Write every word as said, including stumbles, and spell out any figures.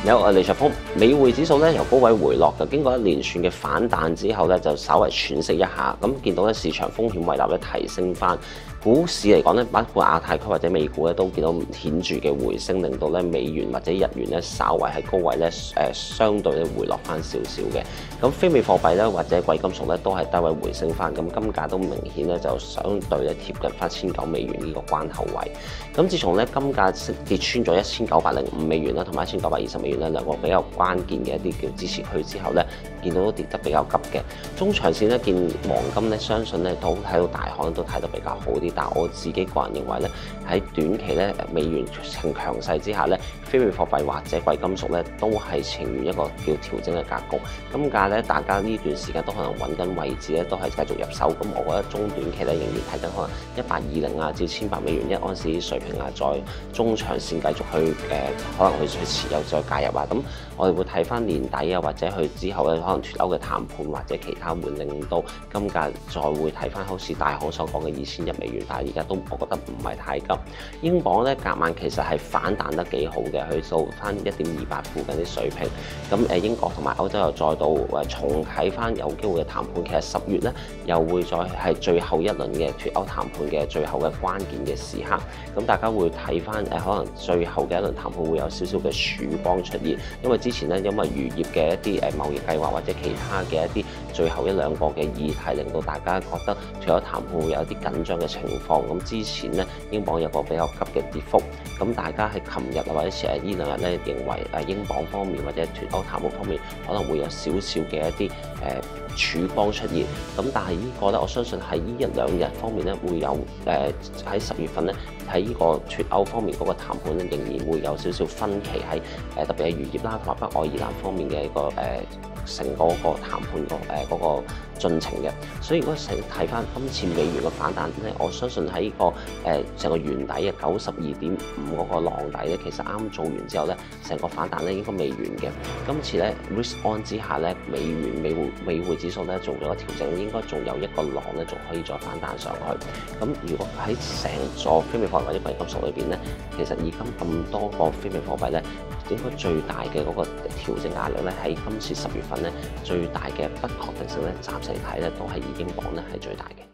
有誒，李卓峰，美匯指數咧由高位回落，就經過一連串嘅反彈之後咧，就稍為喘息一下。咁見到咧市場風險胃納咧提升翻，股市嚟講咧，包括亞太區或者美股咧都見到顯著嘅回升，令到咧美元或者日元咧稍為喺高位咧誒相對咧回落翻少少嘅。咁非美貨幣咧或者貴金屬咧都係低位回升翻，咁金價都明顯咧就相對咧貼近翻千九美元呢個關口位。咁自從咧金價跌穿咗一千九百零五美元啦，同埋一千九百二十美元咧兩個比較關鍵嘅一啲叫支持區之後咧，見到都跌得比較急嘅。中長線咧見黃金咧，相信咧都睇到大行都睇得比較好啲，但係我自己個人認為咧喺短期咧美元呈強勢之下咧，非美貨幣或者貴金屬咧都係呈現一個叫調整嘅格局。金價咧大家呢段時間都可能揾緊位置咧，都係繼續入手。咁我覺得中短期咧仍然睇緊可能一百二零啊至千八美元一盎司水平啊，再中長線繼續去誒、呃、可能去去持有再介入啊。咁我哋會睇翻年底啊，或者去之後咧可能脫歐嘅談判或者其他會令到金價再會睇翻好似大行所講嘅二千一美元，但係而家都我覺得唔係太急。英鎊咧隔晚其實係反彈得幾好嘅，去到翻一點二八附近啲水平。咁誒英國同埋歐洲又再度誒重啟翻有機會嘅談判，其實十月咧又會再係最後一輪嘅脫歐談判嘅最後嘅關鍵嘅時刻。咁大家會睇翻誒可能最後嘅一輪談判會有少少嘅曙光出現，因為之前咧因為漁業嘅一啲誒貿易計劃或者其他嘅一啲最後一兩個嘅議題，令到大家覺得脫歐談判會有一啲緊張嘅情況。咁之前咧英鎊有個比較急嘅跌幅，咁大家喺琴日啊或者前日呢兩日咧認為誒英鎊方面或者脫歐談判方面可能會有少少嘅一啲誒曙光出現。咁但係呢個咧我相信喺呢一兩日方面咧會有誒喺十月份咧喺呢個脫歐方面嗰個談判咧仍然會有少少分歧喺誒特別係漁業啦同埋北愛爾蘭方面嘅一個誒。成個個談判個誒嗰個進程嘅，所以如果成睇翻今次美元嘅反彈咧，我相信喺、這個誒成、呃、個圓底嘅九十二點五嗰個浪底咧，其實啱做完之後咧，成個反彈咧應該未完嘅。今次咧 risk on 之下咧，美元美匯美匯指數咧做咗個調整，應該仲有一個浪咧，仲可以再反彈上去。咁如果喺成座非美貨幣或者貴金屬裏邊咧，其實而今咁多個非美貨幣咧，應該最大嘅嗰個調整壓力咧，喺今次十月份咧最大嘅不確定性咧，暫時睇咧都係以英鎊咧係最大嘅。